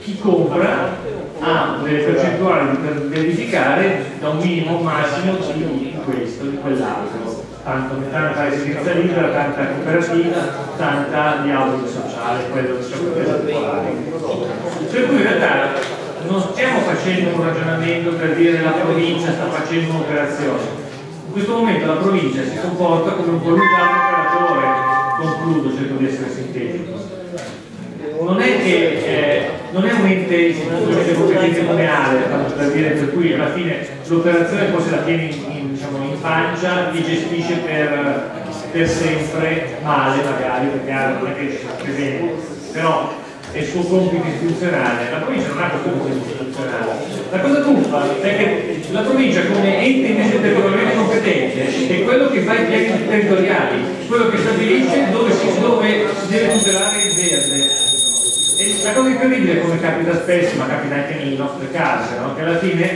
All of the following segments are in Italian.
chi compra ha delle percentuali per verificare da un minimo massimo di questo, di quell'altro. Tanta residenza libera, tanta cooperativa, tanta di audito sociale, quello che sono popolari. Per cui in realtà non stiamo facendo un ragionamento per dire che la provincia sta facendo un'operazione. In questo momento la provincia si comporta come un volontario operatore, concludo, cerco di essere sintetico. Non è che non è un ente istituzionalmente competente come ALE, per dire, per cui alla fine l'operazione poi se la tiene in pancia e gestisce per sempre male magari, perché non è che si bene, però è il suo compito istituzionale. La provincia non ha questo compito istituzionale. La cosa buffa è che la provincia come ente invece territorialmente competente è quello che fa i piani territoriali, quello che stabilisce dove si deve tutelare il verde. E la cosa incredibile, come capita spesso, ma capita anche nelle nostre case, no? Che alla fine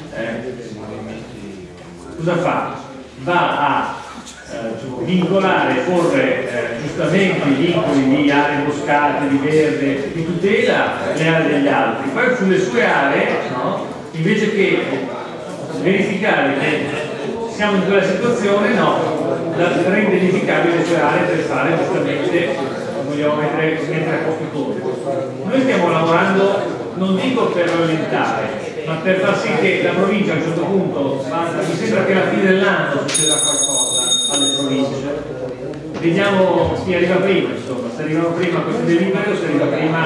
cosa fa? Va a vincolare, porre giustamente i vincoli di aree boscate, di verde, di tutela le aree degli altri. Poi sulle sue aree, no? Invece che verificare che siamo in quella situazione, no, rende edificabili le sue aree per fare giustamente, vogliamo mettere a posto i conti. Noi stiamo lavorando, non dico per rallentare, ma per far sì che la provincia a un certo punto, mi sembra che alla fine dell'anno succeda qualcosa alle province. Vediamo chi arriva prima, insomma, se arrivano prima queste delibere o se arriva prima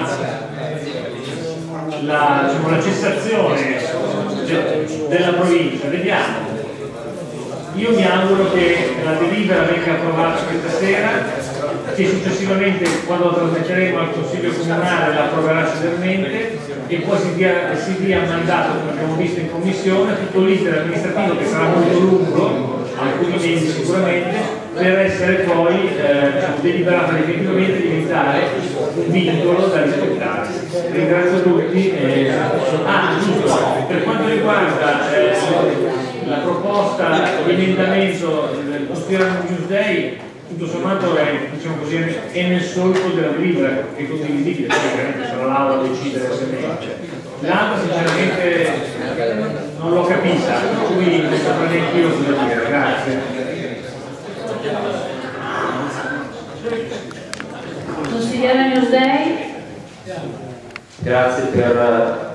la cessazione della provincia. Vediamo. Io mi auguro che la delibera venga approvata questa sera, che successivamente quando la trasmetteremo al Consiglio Comunale la approverà celermente e poi si dia mandato, come abbiamo visto in Commissione, tutto l'iter amministrativo che sarà molto lungo, alcuni mesi sicuramente, per essere poi deliberato definitivamente di diventare un vincolo da rispettare. Ringrazio tutti. Giusto, per quanto riguarda la proposta di emendamento del Costiera Newsday, tutto sommato è, diciamo così, è nel solco della delibera, che è condivisibile, poi ovviamente sarà l'Aula a decidere se ne. L'altra sinceramente non l'ho capita, quindi non saprò neanche io cosa dire. Grazie. Consigliere Newsday. Grazie per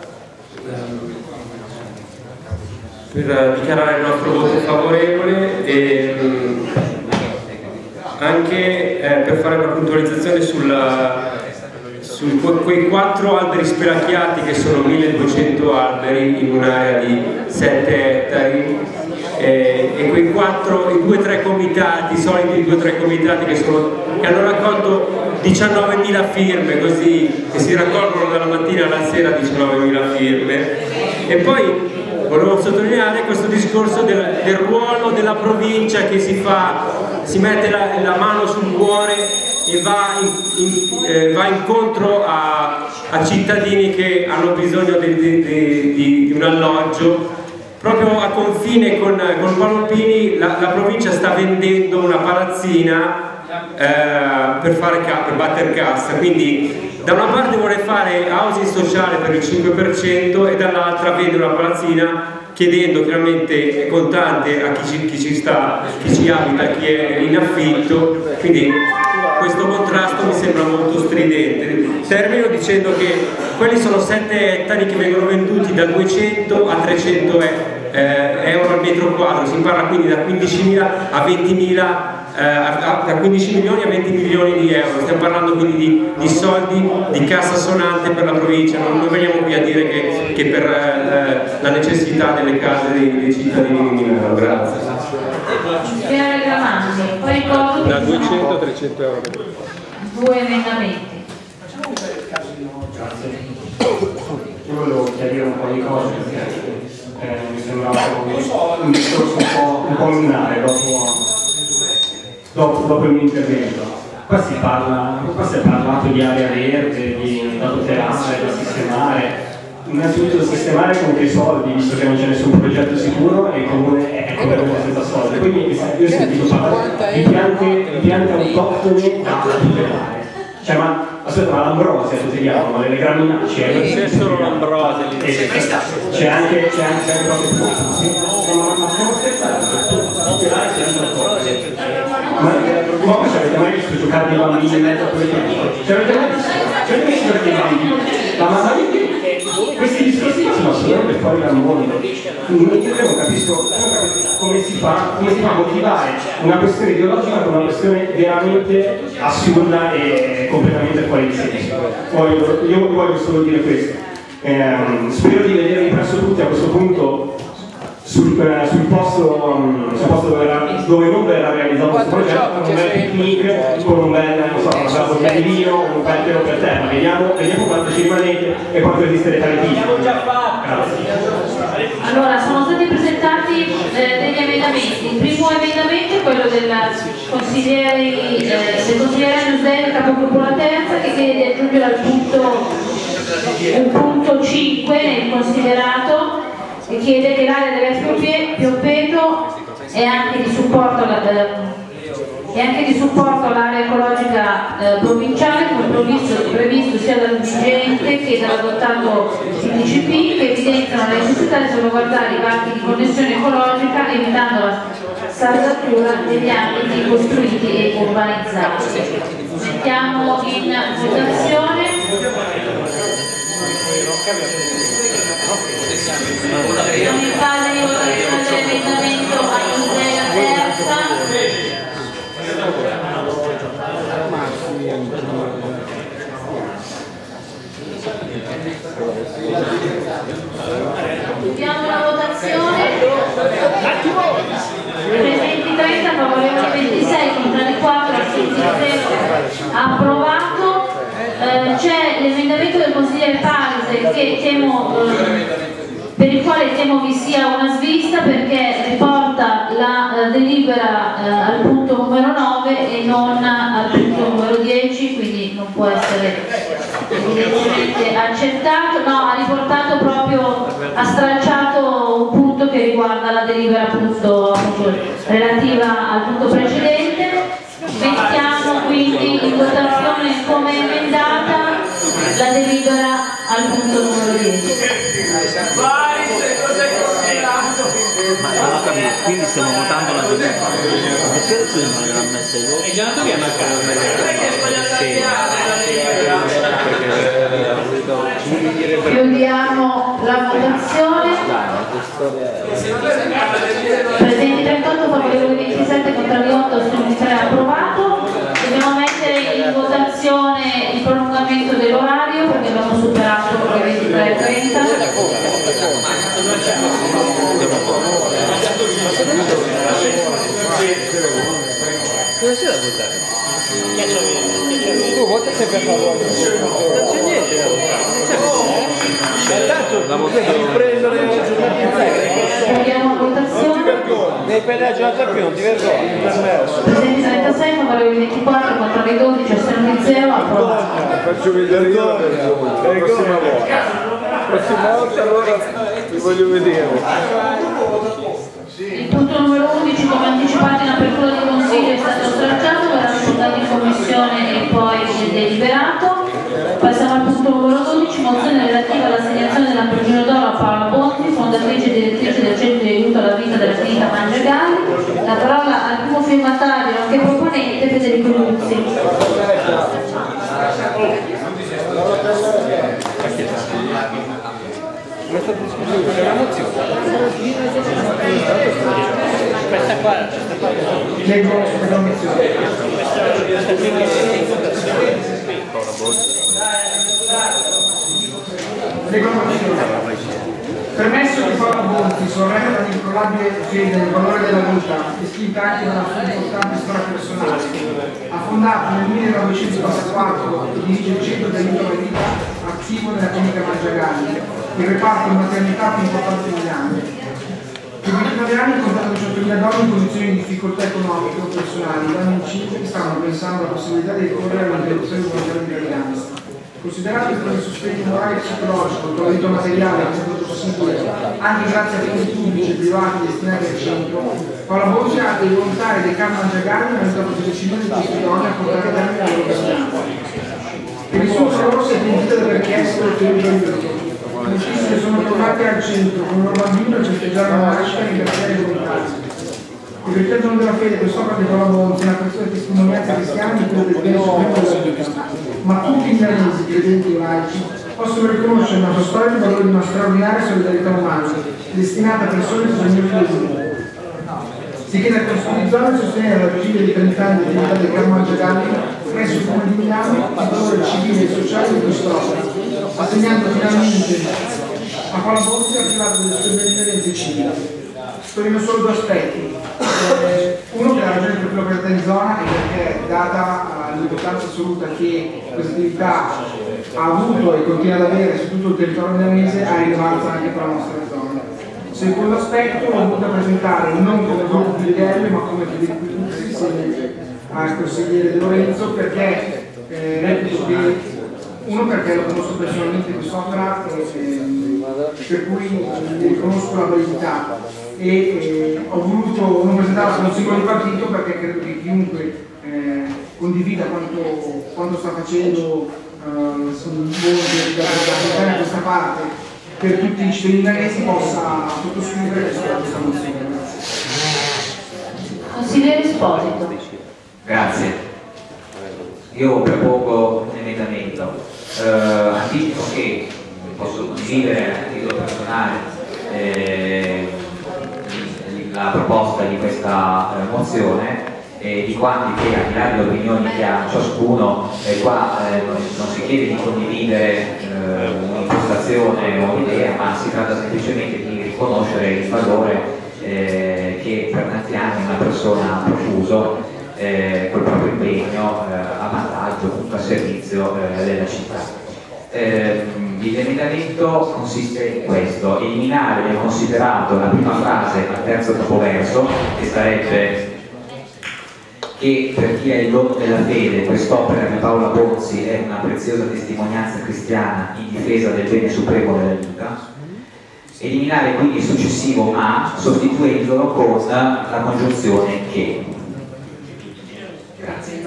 dichiarare il nostro voto favorevole e anche per fare una puntualizzazione su quei 4 alberi spelacchiati che sono 1200 alberi in un'area di 7 ettari e quei 2 o 3 comitati, i soliti 2 o 3 comitati che hanno raccolto 19.000 firme, così che si raccolgono dalla mattina alla sera 19.000 firme. E poi volevo sottolineare questo discorso del ruolo della provincia che si mette la mano sul cuore e va incontro a cittadini che hanno bisogno di un alloggio. Proprio a confine con Paloppini la provincia sta vendendo una palazzina per battere cassa, quindi da una parte vuole fare housing sociale per il 5% e dall'altra vende una palazzina chiedendo chiaramente contante a chi ci abita, chi è in affitto, quindi questo contrasto mi sembra molto stridente. Termino dicendo che quelli sono 7 ettari che vengono venduti da 200 a 300 euro al metro quadro, si parla quindi da 15.000 a 20.000 da 15 milioni a 20 milioni di euro, stiamo parlando quindi di soldi di cassa sonante per la provincia. Non veniamo qui a dire che per la necessità delle case dei cittadini di Milano. Grazie. Poi da 200 a 300 euro. 2 emendamenti. Io volevo chiarire un po' di cose perché mi sembrava un discorso un po' lunare dopo il mio intervento. Qua si è parlato di area verde, da tutelare, da sistemare. Innanzitutto da sistemare con che soldi, visto che non c'è nessun progetto sicuro e il comune è coperto senza soldi. Quindi io ho sentito parlare di piante autoctone da tutelare. Cioè, ma aspetta, ma l'ambrosia tuteliamo, ma le graminacee? Non c'è solo l'ambrosia lì. C'è anche proprio sì? Ma stiamo scherzando? Ma ci avete mai visto giocare dei bambini in mezzo a quelle cose? Ci avete mai visto giocare dei bambini? Ma questi discorsi sono assolutamente fuori dal mondo. Io non capisco come si fa a motivare una questione ideologica con una questione veramente assurda e completamente fuori di senso. Io voglio solo dire questo. Spero di vedervi presso tutti a questo punto sul posto dove non verrà realizzato questo progetto, con un bel picnic, con un bel, non so, una bottiglia di vino, un bel telo per terra. Vediamo quanto ci rimanete e quanto resistere alle piste. Allora, sono stati presentati degli emendamenti. Il primo emendamento è quello del consigliere Nusdei, capogruppo la terza, che chiede di aggiungere al punto 5 nel considerato, e chiede che l'area dell'F Piompeto e anche di supporto all'area ecologica provinciale, come previsto sia dal vigente che dall'adottato CDCP, che evidenziano la necessità di salvaguardare i vatti di connessione ecologica evitando la saldatura degli ambiti costruiti e urbanizzati. Mettiamo in votazione. Siamo in fase di votazione dell'emendamento alla terza. Chiudiamo la votazione. Presenti 30, favorevoli 26, contrari 4, astenuti 0. Approvato. C'è l'emendamento del consigliere Palise per il quale temo vi sia una svista, perché riporta la delibera al punto numero 9 e non al punto numero 10, quindi non può essere evidentemente accettato. No, ha riportato proprio, ha stralciato un punto che riguarda la delibera appunto relativa al punto precedente. Mettiamo quindi in votazione come emendata la delibera al punto numero 10. Ma non ho capito, quindi stiamo votando la delibera. Perché prima non l'ha messa ai voti? È già andato via una casa. Chiudiamo la votazione. Presenti 38, favorevoli 27, contrari 8, astenuti 3, approvato. Dobbiamo mettere in votazione il prolungamento dell'orario perché abbiamo superato le 23:30. Cosa c'è da votare? Tu vota sempre a favore. Non c'è niente da votare. Tanto la devi prendere le giornate in sé. Chiudiamo la votazione. Devi prendere la giornata più, non ti vergogni. Presenti 36, favorevoli 24, contrari 12, astenuti 0, approvato. Faccio vedere io la prossima volta. La prossima volta allora vi voglio vedere. Il punto numero 11, come anticipato in apertura di consiglio, è stato stralciato, verrà riportato in commissione e poi deliberato. Passiamo al punto numero 12, mozione relativa all'assegnazione della Prigione d'Oro a Paola Bonzi, fondatrice e direttrice del centro di aiuto alla vita della clinica Mangiagalli. La parola al primo firmatario, nonché proponente, Federico Luzzi. Questa discussione è una mozione. Questa qua. Leggo la mozione. Permesso che Paola Bonzi, sorella da incolabile fede nel valore della vita, iscritta anche nella sua importante storia personale, ha fondato nel 1994 e dirige il centro di aiuto alla vita attivo nella clinica Mangiagalli, il reparto di maternità più importante in Milano. Per 29 anni contano 18.000 donne in condizioni di difficoltà economiche o personali, donne incinte che stanno pensando alla possibilità di ricorrere all'interruzione volontaria di gravidanza. Considerato il sostegno morale e psicologico, il aiuto materiale che è stato possibile anche grazie a fondi pubblici e privati destinati al centro, Paola Bonzi ha dei volontari del CAM Mangiagalli hanno aiutato 10 milioni di questi donne a portare a termine la loro gravidanza. Per il suo lavoro si è pentito di aver chiesto il tempo aiuto. Moltissimi sono tornati al centro con il loro bambino e festeggiarono la nascita in quartiere comunitari. Il ritorno della fede quest'opera di Paolo Bonzi è una persona di testimonianza cristiana di quello del bene supremo della vita. Ma tutti i milanesi, credenti e laici, possono riconoscere nella sua storia il valore di una straordinaria solidarietà umana, destinata a persone bisognose del mondo. Si chiede al Consiglio di Zona di sostenere la vigilia di 30 anni di attività del Carmo Angegalli presso il Comune di Milano il valore civile e sociale di quest'opera, assegnando finalmente a Paolo Bonzi la privata delle sue benemerenze civili. Storiamo solo due aspetti. Uno, che la ragione per cui l'opera in zona è perché, data l'importanza assoluta che questa attività ha avuto e continua ad avere su tutto il territorio milanese, ha rilevanza anche per la nostra zona. Secondo aspetto, l'ho voluto presentare non come gruppo di livello, ma come Federico Tucci, insieme al consigliere De Lorenzo, perché reputo che, uno, perché lo conosco personalmente quest'opera, per cui ne riconosco la validità, e ho voluto non presentarla come un singolo di partito perché credo che chiunque condivida quanto sta facendo da questa parte per tutti i cittadini milanesi possa sottoscrivere questa mozione. Consigliere Esposito. Grazie. Io propongo un emendamento. Anticipo che posso condividere a titolo personale la proposta di questa mozione, di quanti che, al di là delle opinioni che ha ciascuno, qua non si chiede di condividere un'impostazione o un'idea, ma si tratta semplicemente di riconoscere il valore che per tanti anni una persona ha profuso col proprio impegno a vantaggio, appunto, a servizio della città. L'emendamento consiste in questo: eliminare nel considerato la prima frase al terzo capoverso, che sarebbe che per chi è il dono della fede quest'opera di Paolo Bonzi è una preziosa testimonianza cristiana in difesa del bene supremo della vita. Eliminare quindi il successivo ma, sostituendolo con la congiunzione che. Grazie.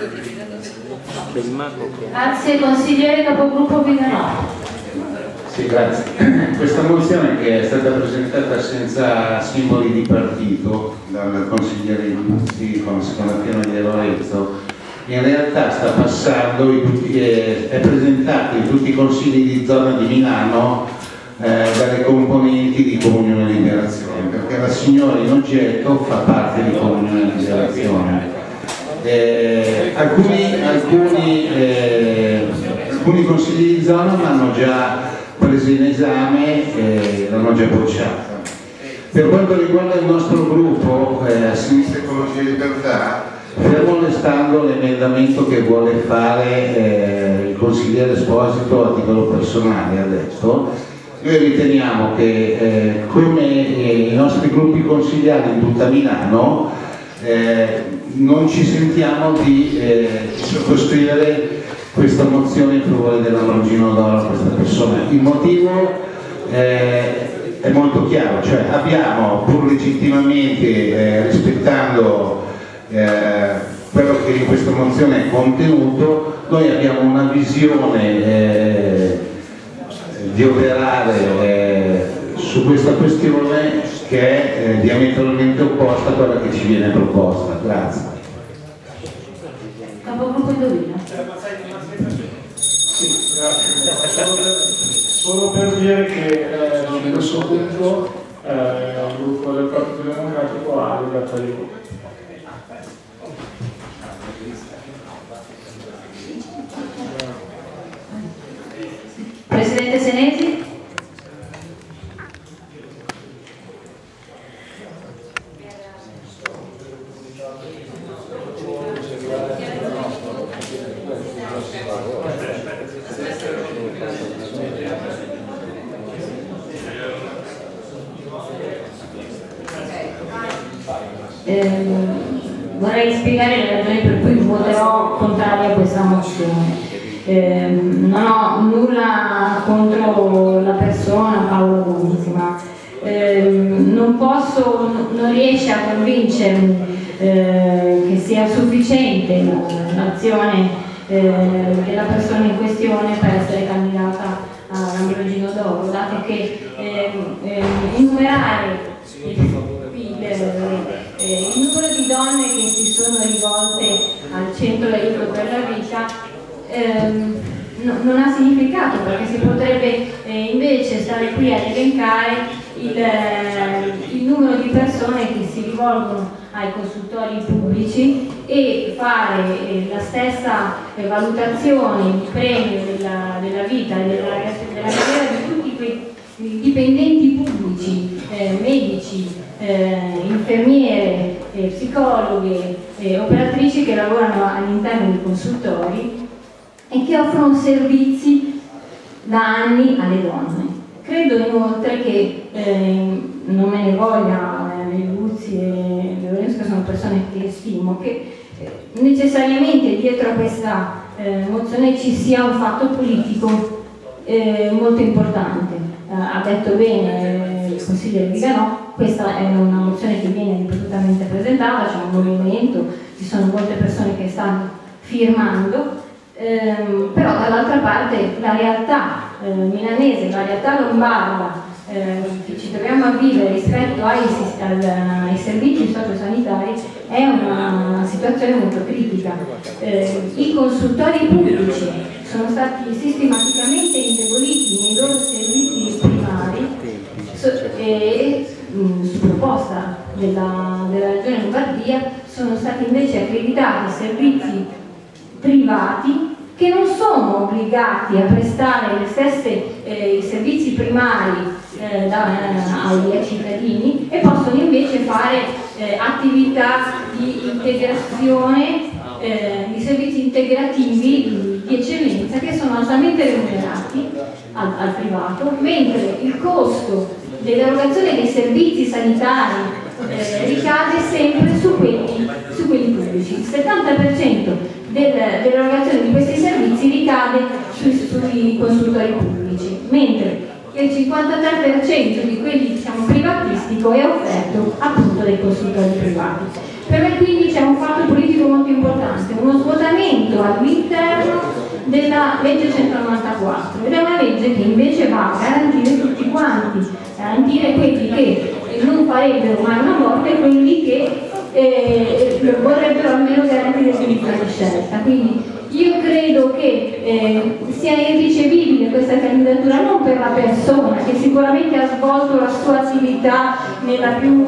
Grazie, consigliere capogruppo Viganò. Sì, grazie. Questa mozione, che è stata presentata senza simboli di partito dal consigliere Luzzi con la seconda firma di De Lorenzo, in realtà sta passando, è presentata in tutti i consigli di zona di Milano dalle componenti di Comunione Liberazione, perché la signora in oggetto fa parte di Comunione Liberazione. Alcuni consigli di zona l'hanno già presa in esame e l'hanno già bocciata. Per quanto riguarda il nostro gruppo, a Sinistra Ecologia e Libertà, fermo restando l'emendamento che vuole fare il consigliere Esposito a titolo personale adesso, noi riteniamo che come i nostri gruppi consigliari in tutta Milano non ci sentiamo di sottoscrivere questa mozione in favore dell'Ambrogino d'Oro a questa persona. Il motivo è molto chiaro, cioè abbiamo, pur legittimamente rispettando quello che in questa mozione è contenuto, noi abbiamo una visione di operare su questa questione che è diametralmente opposta a quella che ci viene proposta. Grazie. Capogruppo Indovina. Sì, grazie. Solo per dire che in questo punto il gruppo del Partito Democratico ha libertà di voto. Presidente Senesi. Vorrei spiegare le ragioni per cui voterò contraria a questa mozione. Non ho nulla contro la persona Paolo Bonzi, ma non riesce a convincermi che sia sufficiente l'azione della persona in questione per essere candidata all'Ambrogino d'Oro, dato che enumerare il numero di donne che si sono rivolte al centro aiuto per la vita non ha significato, perché si potrebbe invece stare qui a elencare il numero di persone che si rivolgono ai consultori pubblici e fare la stessa valutazione di premio della vita e della carriera di tutti quei dipendenti pubblici, medici, infermiere, psicologhe, operatrici che lavorano all'interno dei consultori e che offrono servizi da anni alle donne. Credo inoltre che, non me ne voglia Luzzi e Lorenzo, che sono persone che stimo, che necessariamente dietro a questa mozione ci sia un fatto politico molto importante. Ha detto bene il consigliere Viganò, questa è una mozione che viene ripetutamente presentata, c'è un movimento, ci sono molte persone che stanno firmando, però dall'altra parte la realtà milanese, la realtà lombarda che ci troviamo a vivere rispetto ai servizi sociosanitari è una situazione molto critica. I consultori pubblici sono stati sistematicamente indeboliti nei loro servizi primari e su proposta della Regione Lombardia sono stati invece accreditati servizi privati che non sono obbligati a prestare le stesse i servizi primari ai cittadini e possono invece fare attività di integrazione, di servizi integrativi di eccellenza che sono altamente remunerati al privato, mentre il costo dell'erogazione dei servizi sanitari ricade sempre su quelli pubblici. Il 70% dell'erogazione di questi servizi ricade sui consultori pubblici, mentre il 53% di quelli privatistico è offerto appunto dai consultori privati. Per me quindi c'è un fatto politico molto importante, uno svuotamento all'interno della legge 194, ed è una legge che invece va a garantire tutti quanti, garantire quelli che non farebbero mai una morte e quelli che vorrebbero almeno garantire il diritto di scelta. Quindi io credo che sia irricevibile questa candidatura non per la persona, che sicuramente ha svolto la sua attività nella più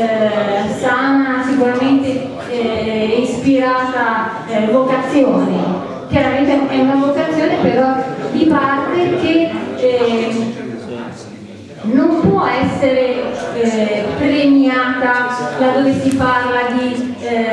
sana, sicuramente ispirata vocazione. Chiaramente è una vocazione però di parte che non può essere premiata laddove si parla di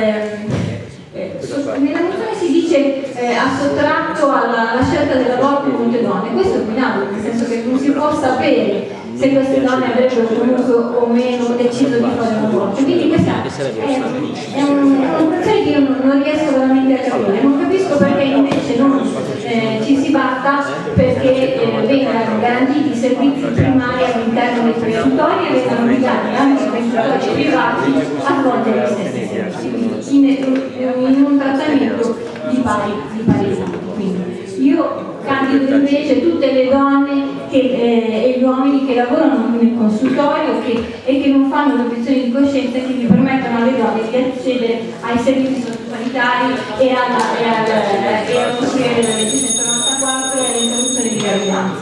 nella mozione si dice ha sottratto alla scelta dell'aborto molte donne. Questo è inquinabile, nel senso che non si può sapere se queste donne avrebbero comunque o meno deciso di fare un aborto. Quindi questa è un'operazione che io non riesco veramente a capire. Non capisco perché invece non ci si batta perché vengano garantiti i servizi primari all'interno dei prescritori e vengano obbligati anche i prescritori privati a svolgere gli stessi servizi in un trattamento di pari quindi io candido invece tutte le donne e gli uomini che lavorano nel consultorio e che non fanno l'obiezione di coscienza e che vi permettono alle donne di accedere ai servizi sociosanitari e allo scrivere della legge 194 e all'interruzione di gravidanza.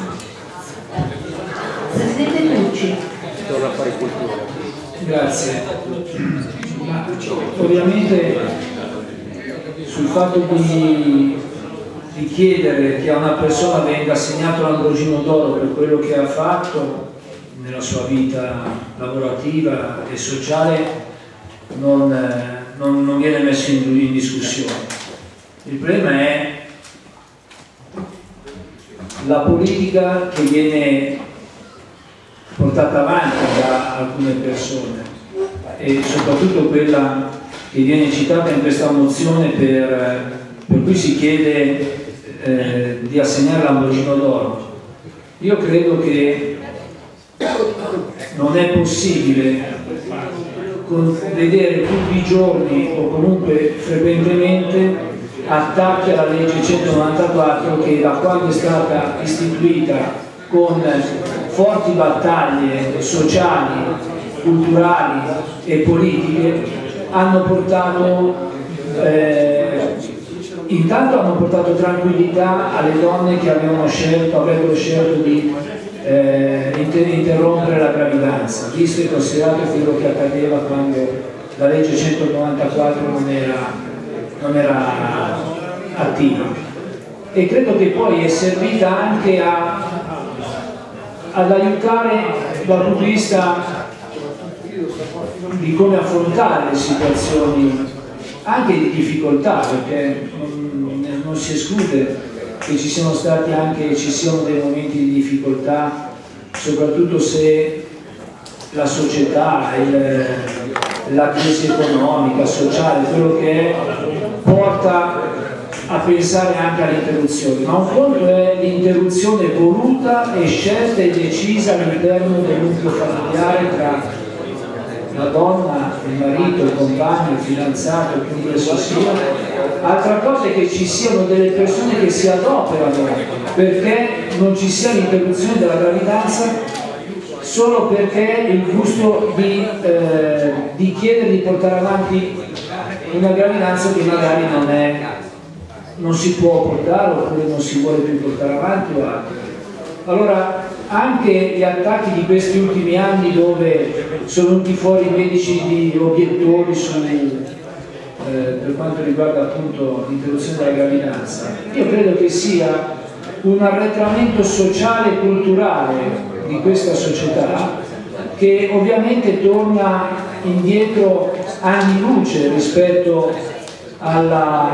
Presidente Tucci. Torna a fare cultura. Grazie. Ovviamente sul fatto di chiedere che a una persona venga assegnato l'Ambrogino d'Oro per quello che ha fatto nella sua vita lavorativa e sociale non viene messo in discussione. Il problema è la politica che viene portata avanti da alcune persone e soprattutto quella che viene citata in questa mozione per cui si chiede di assegnare l'Ambrogino d'Oro. Io credo che non è possibile vedere tutti i giorni o comunque frequentemente attacchi alla legge 194 che da quando è stata istituita con forti battaglie sociali, culturali e politiche hanno portato intanto hanno portato tranquillità alle donne che avrebbero scelto di interrompere la gravidanza, visto e considerato quello che accadeva quando la legge 194 non era attiva. E credo che poi è servita anche ad aiutare dal punto di vista di come affrontare le situazioni anche di difficoltà, perché non si esclude che ci siano dei momenti di difficoltà, soprattutto se la società, la crisi economica, sociale, quello che è, porta a pensare anche all'interruzione, ma un conto è l'interruzione voluta e scelta e decisa all'interno del nucleo familiare tra la donna, il marito, il compagno, il fidanzato, chiunque esso sia. Altra cosa è che ci siano delle persone che si adoperano perché non ci sia l'interruzione della gravidanza solo perché il gusto di chiedere di portare avanti una gravidanza che magari non si può portare oppure non si vuole più portare avanti o altro. Allora anche gli attacchi di questi ultimi anni dove sono venuti fuori medici di obiettori per quanto riguarda appunto l'interruzione della gravidanza, io credo che sia un arretramento sociale e culturale di questa società che ovviamente torna indietro anni luce rispetto alla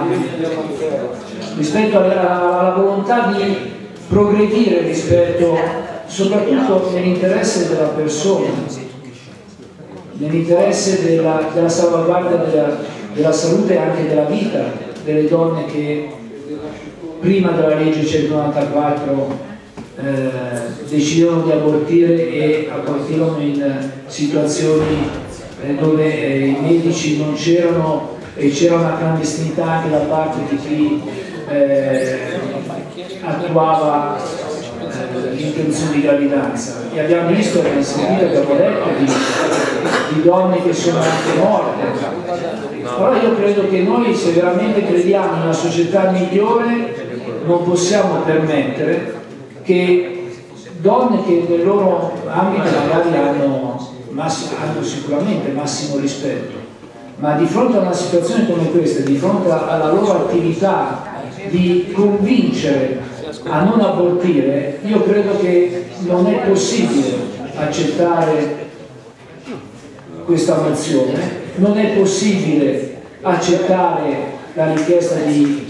volontà di progredire soprattutto nell'interesse della persona, nell'interesse della salvaguardia della salute e anche della vita delle donne che prima della legge 194 decidevano di abortire e abortivano in situazioni dove i medici non c'erano e c'era una clandestinità anche da parte di chi attuava l'interruzione di gravidanza, e abbiamo visto, abbiamo sentito, abbiamo letto di donne che sono anche morte. Allora io credo che noi, se veramente crediamo in una società migliore, non possiamo permettere che donne che nel loro ambito magari hanno sicuramente massimo rispetto, ma di fronte a una situazione come questa, di fronte alla loro attività di convincere a non abortire, io credo che non è possibile accettare questa mozione, non è possibile accettare la richiesta di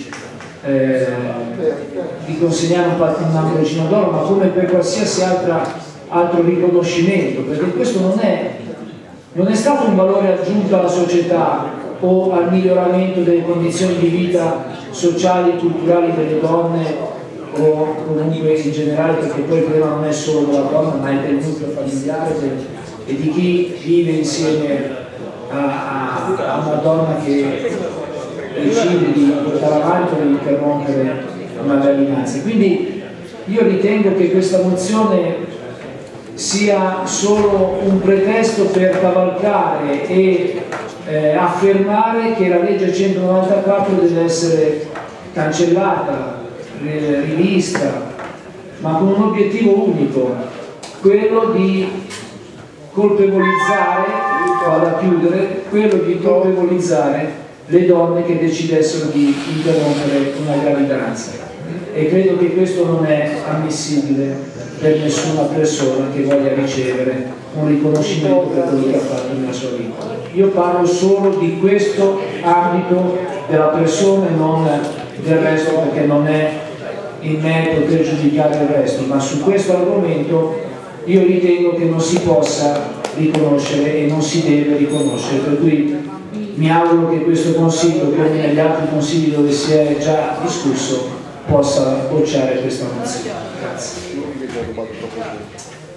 consegnare un ambroncino d'oro, ma come per qualsiasi altro riconoscimento, perché questo non è stato un valore aggiunto alla società o al miglioramento delle condizioni di vita sociali e culturali delle donne o comunque in generale, perché poi il problema non è solo della donna ma è del nucleo familiare e di chi vive insieme a una donna che decide di portare avanti o di interrompere una gravidanza. Quindi io ritengo che questa mozione sia solo un pretesto per cavalcare e affermare che la legge 194 deve essere cancellata, rivista, ma con un obiettivo unico, quello di colpevolizzare, vado a chiudere, quello di colpevolizzare le donne che decidessero di interrompere una gravidanza, e credo che questo non è ammissibile per nessuna persona che voglia ricevere un riconoscimento per quello che ha fatto nella sua vita. Io parlo solo di questo ambito della persona e non del resto, perché non è in me poter giudicare il resto, ma su questo argomento io ritengo che non si possa riconoscere e non si deve riconoscere, per cui mi auguro che questo Consiglio, come negli altri Consigli dove si è già discusso, possa bocciare questa mozione. Grazie.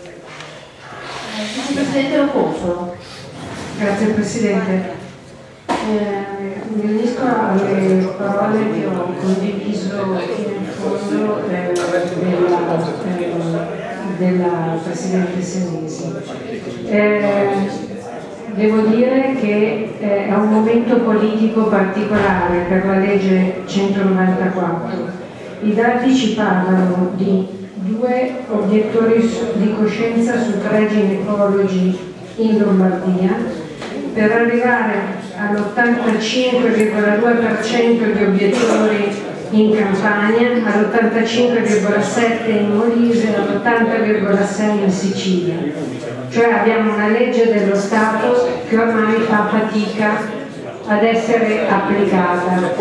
Vicepresidente Lo Consolo. Grazie Presidente. Mi unisco alle parole che ho condiviso fino in fondo della Presidente Senesi. Devo dire che è un momento politico particolare per la legge 194. I dati ci parlano di 2 obiettori di coscienza su 3 ginecologi in Lombardia, per arrivare all'85,2% di obiettori in Campania, all'85,7% in Molise e all'80,6% in Sicilia. Cioè abbiamo una legge dello Stato che ormai fa fatica ad essere applicata.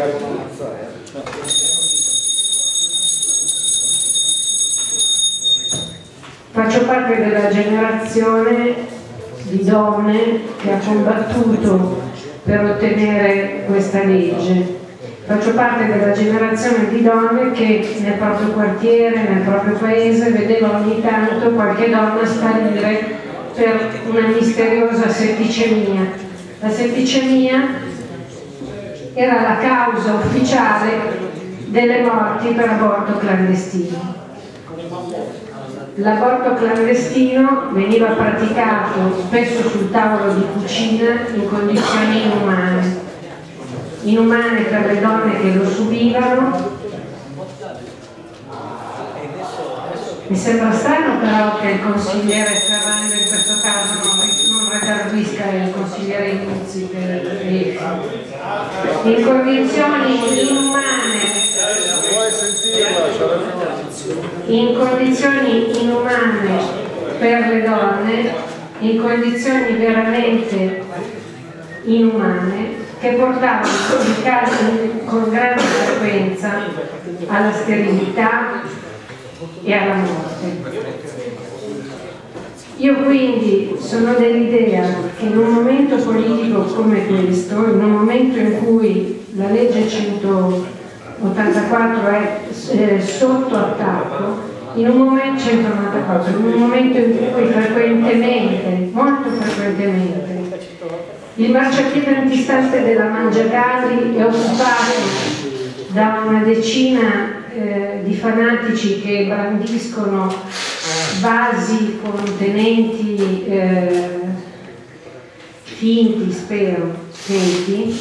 Faccio parte della generazione di donne che ha combattuto per ottenere questa legge. Faccio parte della generazione di donne che nel proprio quartiere, nel proprio paese, vedeva ogni tanto qualche donna sparire per una misteriosa setticemia. La setticemia era la causa ufficiale delle morti per aborto clandestino. L'aborto clandestino veniva praticato spesso sul tavolo di cucina in condizioni inumane per le donne che lo subivano. Mi sembra strano però che il consigliere Ferrando in questo caso non redarguisca il consigliere Inuzzi in condizioni inumane per le donne, in condizioni veramente inumane, che portavano i casi con grande frequenza alla sterilità e alla morte. Io quindi sono dell'idea che in un momento politico come questo, in un momento in cui la legge 184 è sotto attacco, in un momento 194, in un momento in cui frequentemente, molto frequentemente, il marciapiede antistante della Mangiagalli è occupato da una decina di fanatici che brandiscono vasi contenenti finti, spero, finti,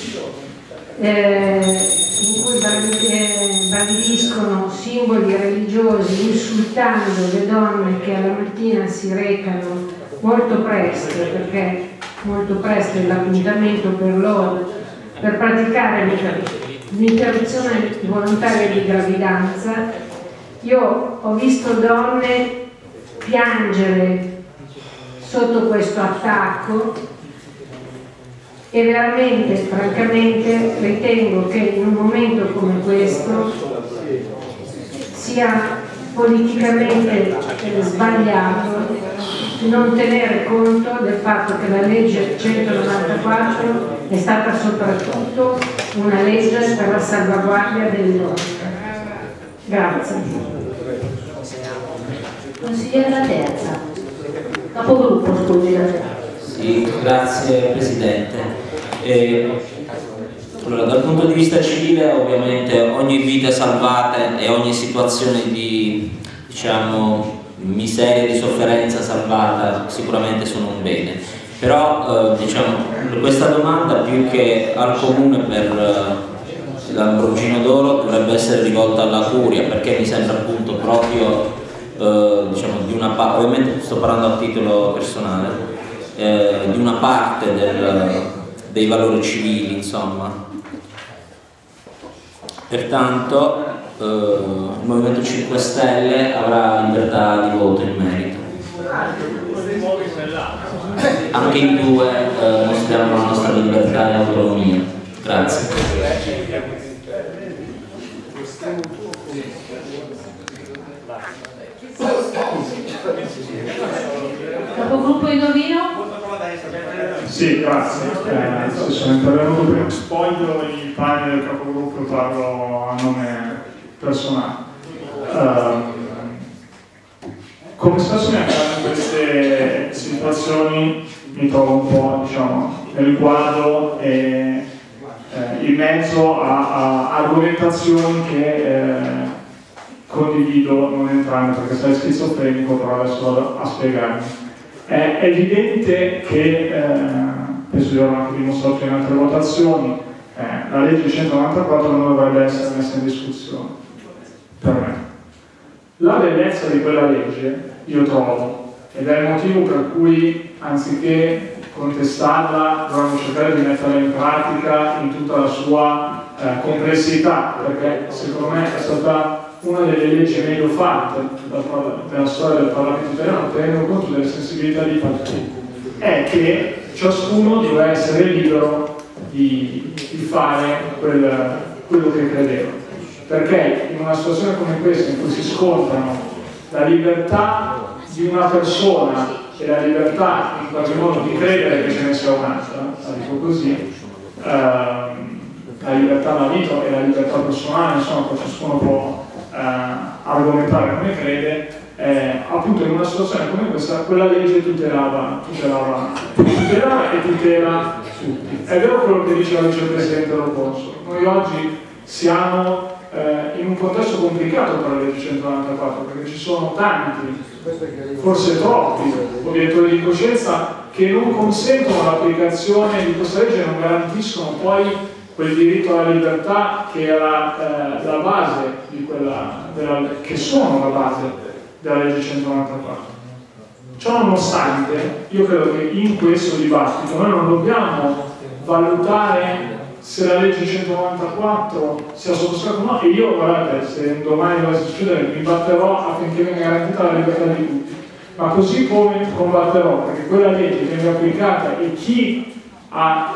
in cui brandiscono simboli religiosi insultando le donne che alla mattina si recano molto presto, perché molto presto è l'appuntamento per loro, per praticare l'interruzione volontaria di gravidanza. Io ho visto donne piangere sotto questo attacco e veramente, francamente, ritengo che in un momento come questo sia politicamente sbagliato non tenere conto del fatto che la legge 194 è stata soprattutto una legge per la salvaguardia delle donne. Grazie. Consigliere La Terza, capogruppo, scusi. Sì, grazie Presidente. Allora, dal punto di vista civile ovviamente ogni vita salvata e ogni situazione di, diciamo, miseria, di sofferenza salvata sicuramente sono un bene, però diciamo, questa domanda più che al Comune per l'Ambrogino d'Oro dovrebbe essere rivolta alla Curia, perché mi sembra appunto proprio diciamo, di una parte, ovviamente sto parlando a titolo personale, di una parte dei valori civili, insomma. Pertanto il Movimento 5 Stelle avrà libertà di voto in merito. Anche in due mostriamo la nostra libertà e autonomia. Grazie. Capogruppo Indovino? Sì, grazie. Sono intervenuto prima, spoglio i panni del capogruppo e parlo a nome personale. Come spesso mi accade in queste situazioni mi trovo un po', diciamo, nel quadro in mezzo a argomentazioni che condivido non entrambe, perché sei schizofrenico, però adesso vado a spiegarmi. È evidente che, penso di averlo anche dimostrato in altre votazioni, la legge 194 non dovrebbe essere messa in discussione, per me. La bellezza di quella legge, io trovo, ed è il motivo per cui, anziché contestarla, dovremmo cercare di metterla in pratica in tutta la sua complessità, perché secondo me è stata una delle leggi meglio fatte della storia del Parlamento italiano, tenendo conto delle sensibilità dei partiti, è che ciascuno deve essere libero di fare quello che credeva. Perché in una situazione come questa, in cui si scontrano la libertà di una persona e la libertà in qualche modo di credere che ce ne sia un'altra, la dico così, la libertà alla vita e la libertà personale, insomma, poi ciascuno può argomentare come crede, appunto in una situazione come questa quella legge tutela e tutela tutti. È vero quello che dice la vicepresidente Loponso, noi oggi siamo in un contesto complicato per la legge 194, perché ci sono tanti, forse troppi, obiettori di coscienza che non consentono l'applicazione di questa legge e non garantiscono poi quel diritto alla libertà che era la base di che sono la base della legge 194. Ciò nonostante, io credo che in questo dibattito noi non dobbiamo valutare se la legge 194 sia sottoscritta o no, e io, guardate, se domani dovesse succedere, mi batterò affinché venga garantita la libertà di tutti, ma così come combatterò perché quella legge venga applicata e chi ha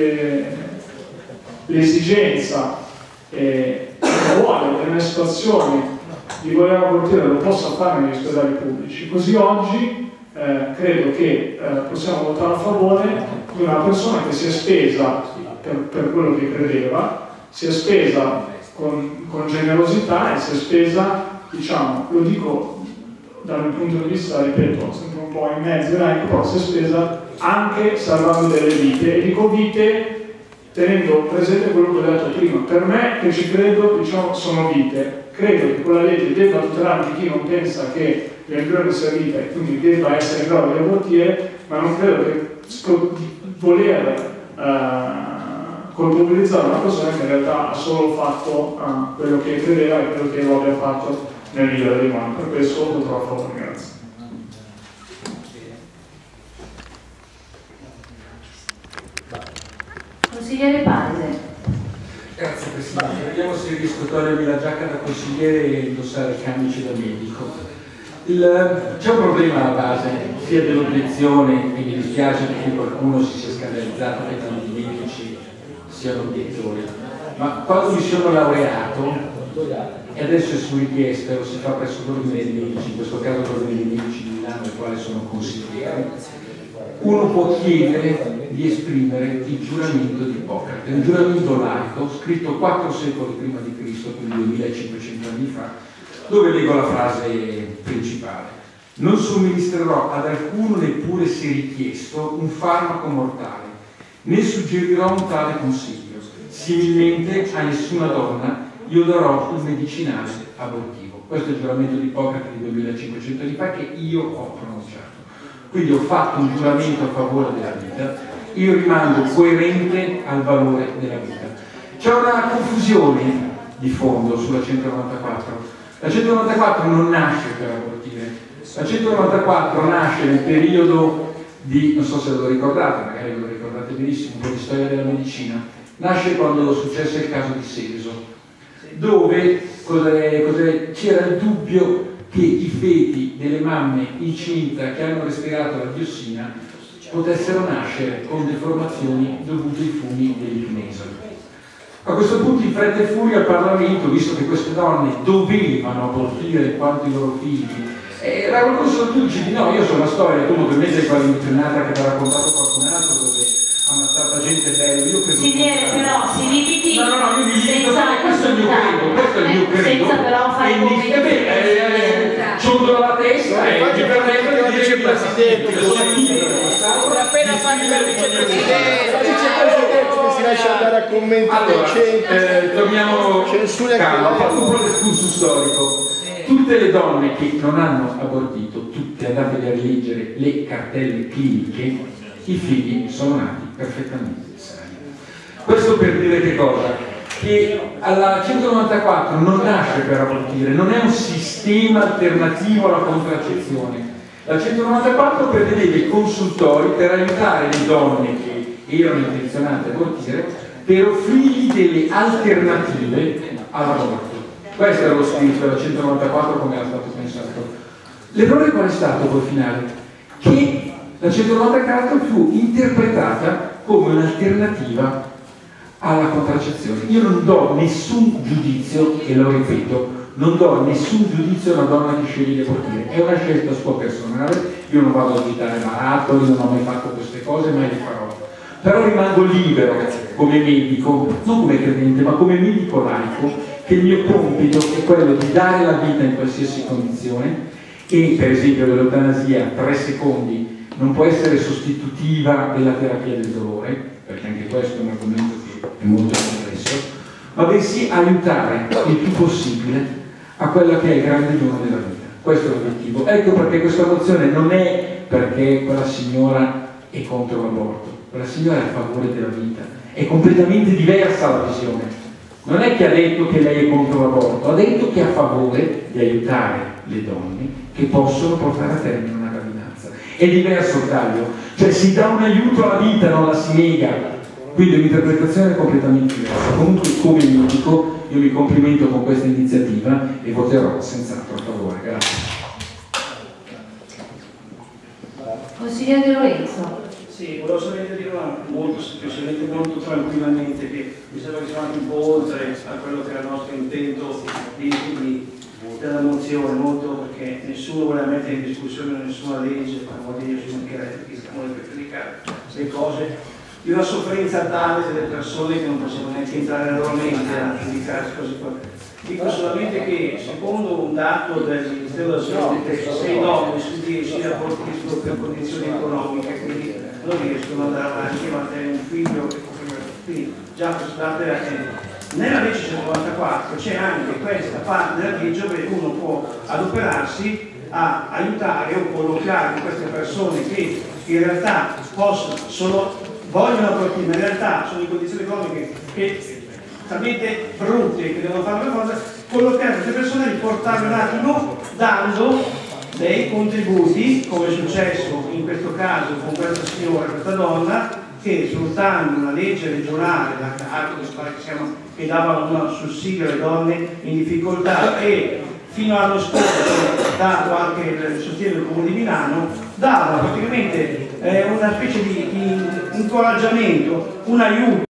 l'esigenza e vuole nelle situazioni di voler abortire lo possa fare negli ospedali pubblici. Così oggi credo che possiamo votare a favore di una persona che si è spesa per quello che credeva, si è spesa con generosità e si è spesa, diciamo, lo dico dal mio punto di vista, ripeto, sempre un po' in mezzo, però si è spesa anche salvando delle vite, e dico vite tenendo presente quello che ho detto prima. Per me, che ci credo, diciamo, sono vite. Credo che quella legge debba tutelare anche chi non pensa che l'embrione sia vita e quindi debba essere in grado di abortire, ma non credo che voler colpevolizzare una persona che in realtà ha solo fatto quello che credeva e quello che lo abbia fatto nel migliore dei modi. Per questo voterò a favore. Grazie. Consigliere Pase. Grazie Presidente. Vediamo se riesco a togliermi la giacca da consigliere e indossare i camici da medico. C'è un problema alla base sia dell'obiezione, e mi dispiace che qualcuno si sia scandalizzato che tanti medici siano obiettori, ma quando mi sono laureato, e adesso è su richiesta, lo si fa presso l'ordine dei medici, in questo caso l'ordine dei medici di Milano, del quale sono consigliere, uno può chiedere di esprimere il giuramento di Ippocrate, un giuramento laico scritto 4 secoli prima di Cristo, quindi 2500 anni fa, dove leggo la frase principale: non somministrerò ad alcuno, neppure se richiesto, un farmaco mortale, né suggerirò un tale consiglio. Similmente a nessuna donna io darò un medicinale abortivo. Questo è il giuramento di Ippocrate di 2500 anni fa che io ho pronunciato. Quindi ho fatto un giuramento a favore della vita, io rimango coerente al valore della vita. C'è una confusione di fondo sulla 194. La 194 non nasce per abortire, la 194 nasce nel periodo di, non so se lo ricordate, magari ve lo ricordate benissimo, un po' di storia della medicina, nasce quando successe il caso di Seveso, dove c'era il dubbio che i feti delle mamme incinta che hanno respirato la diossina potessero nascere con deformazioni dovute ai fumi dell'ipnesoli. A questo punto in fretta e furia il Parlamento, visto che queste donne dovevano abortire in quanto i loro figli, era qualcosa tu dici no, io so la storia, tu probabilmente quella incriminata che ti ha raccontato qualcun altro dove ammazzata gente bella, io credo. Consigliere, però si limiti no, io mi limito, questo è il mio credo, senza però fare ciondolo la testa e mi permetto di dire che vicepresidente, appena fatti per vicepresidente, si lascia andare a commentare. Allora, torniamo calma, ho fatto un po' l'escursus storico. Tutte le donne che non hanno abortito, tutte andate a rileggere le cartelle cliniche, i figli sono nati perfettamente sani. Questo per dire che cosa? Che alla 194 non nasce per abortire, non è un sistema alternativo alla contraccezione. La 194 prevedeva dei consultori per aiutare le donne che erano intenzionate a abortire per offrirgli delle alternative all'aborto. Questo era lo spirito della 194 come era stato pensato. L'errore qual è stato poi finale? Che la 194 fu interpretata come un'alternativa alla contraccezione. Io non do nessun giudizio, e lo ripeto, non do nessun giudizio a una donna che sceglie di abortire, è una scelta sua personale, io non vado a visitare barattoli, non ho mai fatto queste cose, mai le farò. Però rimango libero come medico, non come credente, ma come medico laico, che il mio compito è quello di dare la vita in qualsiasi condizione e per esempio dell'eutanasia 3 secondi non può essere sostitutiva della terapia del dolore, perché anche questo è un argomento che è molto complesso, ma bensì aiutare il più possibile a quella che è il grande dono della vita. Questo è l'obiettivo. Ecco perché questa mozione non è perché quella signora è contro l'aborto, quella signora è a favore della vita, è completamente diversa la visione. Non è che ha detto che lei è contro l'aborto, ha detto che è a favore di aiutare le donne che possono portare a termine una gravidanza. È diverso il taglio, cioè si dà un aiuto alla vita, non la si nega. Quindi un'interpretazione è completamente diversa. Comunque come medico io mi complimento con questa iniziativa e voterò senz'altro a favore. Grazie. Consigliere De Lorenzo. Sì, volevo solamente dire molto semplicemente, molto tranquillamente, che mi sembra che siamo andati un po' oltre a quello che era il nostro intento della mozione, molto perché nessuno voleva mettere in discussione nessuna legge, per amor di Dio, ci mancherebbe che stiamo per criticare le cose, di una sofferenza tale delle persone che non possiamo neanche entrare nella loro mente a giudicare cose qua. Dico solamente che secondo un dato del Ministero della Salute 6 donne su 10 abortiscono per condizioni economiche, quindi non riescono ad andare avanti a mantenere un figlio, quindi già questo dato era che nella legge 194 c'è anche questa parte della legge dove uno può adoperarsi a aiutare o colloquiare con queste persone che in realtà vogliono abortire, ma in realtà sono in condizioni economiche che talmente brutte che devono fare una cosa, collocare queste persone e riportarle un attimo dando dei contributi, come è successo in questo caso con questa signora, questa donna, che sfruttando una legge regionale, che dava un sussidio alle donne in difficoltà e fino all'anno scorso dato anche il sostegno del Comune di Milano, dava praticamente una specie di incoraggiamento, un aiuto